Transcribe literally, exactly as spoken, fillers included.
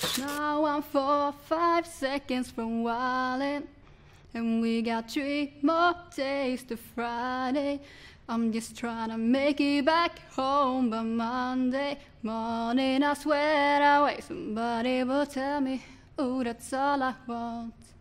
Now I'm four, five seconds from wildin', and we got three more days to Friday. I'm just trying to make it back home by Monday morning. I swear away, somebody will tell me, oh, that's all I want.